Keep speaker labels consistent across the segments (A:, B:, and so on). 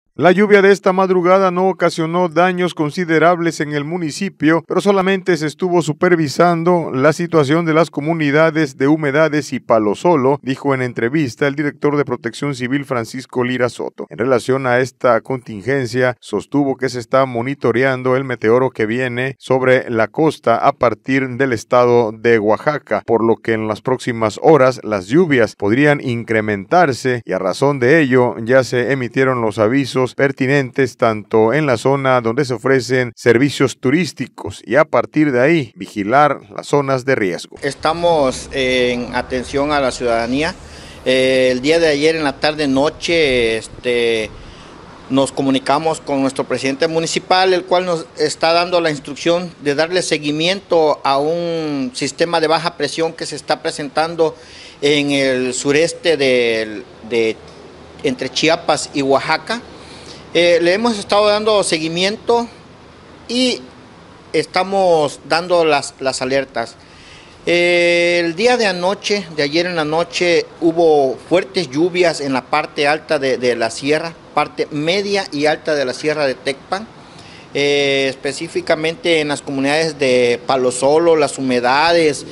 A: La lluvia de esta madrugada no ocasionó daños considerables en el municipio, pero solamente se estuvo supervisando la situación de las comunidades de Humedades y Palo Solo, dijo en entrevista el director de Protección Civil Francisco Lira Soto. En relación a esta contingencia, sostuvo que se está monitoreando el meteoro que viene sobre la costa a partir del estado de Oaxaca, por lo que en las próximas horas las lluvias podrían incrementarse y a razón de ello ya se emitieron los avisos pertinentes tanto en la zona donde se ofrecen servicios turísticos y a partir de ahí vigilar las zonas de riesgo.
B: Estamos en atención a la ciudadanía. El día de ayer en la tarde-noche nos comunicamos con nuestro presidente municipal, el cual nos está dando la instrucción de darle seguimiento a un sistema de baja presión que se está presentando en el sureste entre Chiapas y Oaxaca. Le hemos estado dando seguimiento y estamos dando las alertas. El día de ayer en la noche, hubo fuertes lluvias en la parte alta de la sierra, parte media y alta de la sierra de Tecpan, específicamente en las comunidades de Palo Solo, Las Humedades,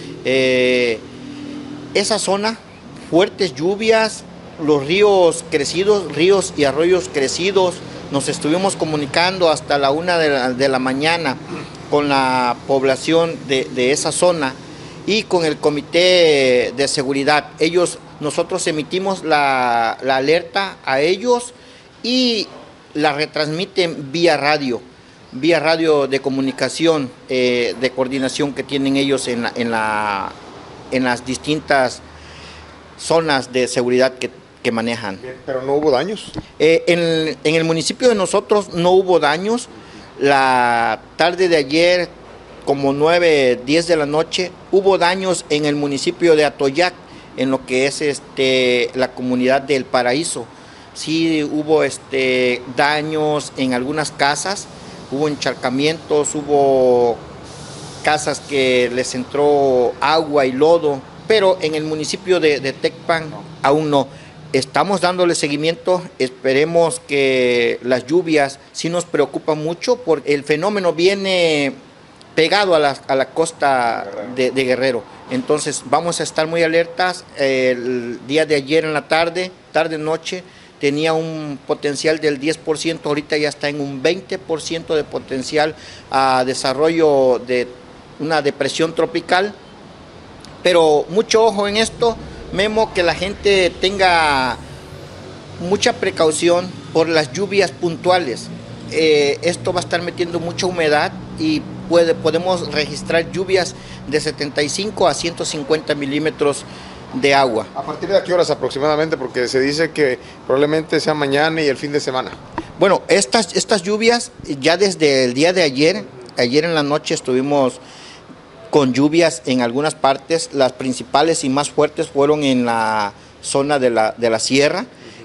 B: esa zona, fuertes lluvias, los ríos crecidos, ríos y arroyos crecidos. Nos estuvimos comunicando hasta la 1 de la mañana con la población de esa zona y con el comité de seguridad. Nosotros emitimos la alerta a ellos y la retransmiten vía radio de comunicación, de coordinación que tienen ellos en las distintas zonas de seguridad que manejan.
A: ¿Pero no hubo daños?
B: En el municipio de nosotros no hubo daños. La tarde de ayer, como 9, 10 de la noche, hubo daños en el municipio de Atoyac, en lo que es la comunidad del Paraíso. Sí hubo daños en algunas casas, hubo encharcamientos, hubo casas que les entró agua y lodo, pero en el municipio de Tecpan aún no. Estamos dándole seguimiento, esperemos que las lluvias sí nos preocupan mucho porque el fenómeno viene pegado a la costa de Guerrero. Entonces vamos a estar muy alertas. El día de ayer en la tarde-noche, tenía un potencial del 10%, ahorita ya está en un 20% de potencial a desarrollo de una depresión tropical. Pero mucho ojo en esto, Memo, que la gente tenga mucha precaución por las lluvias puntuales. Esto va a estar metiendo mucha humedad y podemos registrar lluvias de 75 a 150 milímetros de agua.
A: ¿A partir de qué horas aproximadamente? Porque se dice que probablemente sea mañana y el fin de semana.
B: Bueno, estas lluvias ya desde el día de ayer en la noche estuvimos con lluvias en algunas partes. Las principales y más fuertes fueron en la zona de la sierra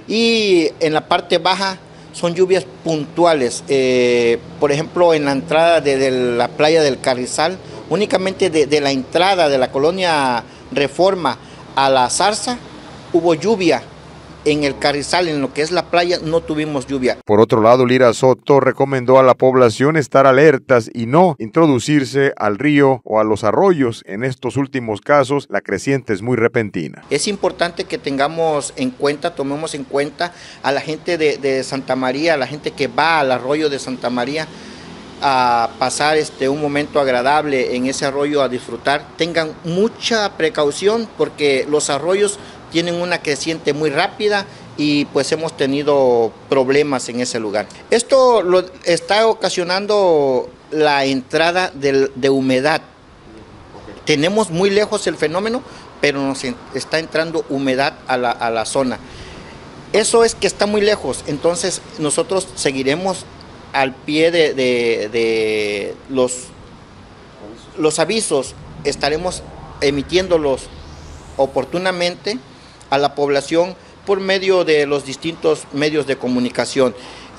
B: y en la parte baja son lluvias puntuales. Por ejemplo, en la entrada de la playa del Carrizal, únicamente de la entrada de la colonia Reforma a la Zarza hubo lluvia. En el Carrizal, en lo que es la playa, no tuvimos lluvia.
A: Por otro lado, Lira Soto recomendó a la población estar alertas y no introducirse al río o a los arroyos. En estos últimos casos, la creciente es muy repentina.
B: Es importante que tomemos en cuenta a la gente de Santa María, a la gente que va al arroyo de Santa María a pasar un momento agradable en ese arroyo, a disfrutar. Tengan mucha precaución porque los arroyos tienen una creciente muy rápida y pues hemos tenido problemas en ese lugar. Esto lo está ocasionando la entrada de humedad. Tenemos muy lejos el fenómeno, pero nos está entrando humedad a la zona. Eso es que está muy lejos, entonces nosotros seguiremos al pie de los avisos, estaremos emitiéndolos oportunamente a la población por medio de los distintos medios de comunicación.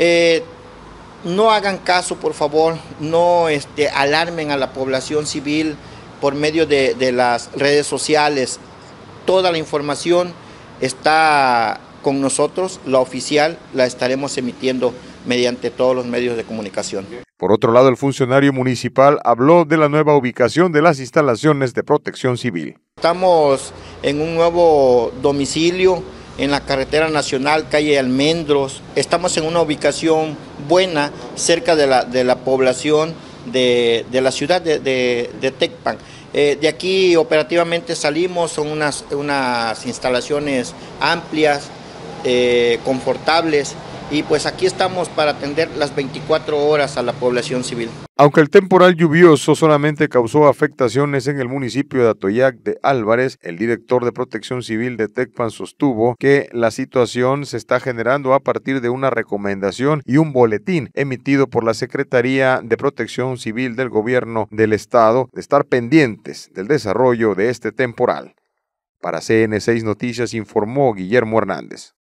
B: No hagan caso, por favor, no alarmen a la población civil por medio de las redes sociales. Toda la información está con nosotros, la oficial la estaremos emitiendo mediante todos los medios de comunicación.
A: Por otro lado, el funcionario municipal habló de la nueva ubicación de las instalaciones de Protección Civil.
B: Estamos en un nuevo domicilio en la carretera nacional, calle Almendros. Estamos en una ubicación buena, cerca de la población de la ciudad de Tecpan. De aquí operativamente salimos, son unas instalaciones amplias, confortables, y pues aquí estamos para atender las 24 horas a la población civil.
A: Aunque el temporal lluvioso solamente causó afectaciones en el municipio de Atoyac de Álvarez, el director de Protección Civil de Tecpan sostuvo que la situación se está generando a partir de una recomendación y un boletín emitido por la Secretaría de Protección Civil del Gobierno del Estado de estar pendientes del desarrollo de este temporal. Para CN6 Noticias informó Guillermo Hernández.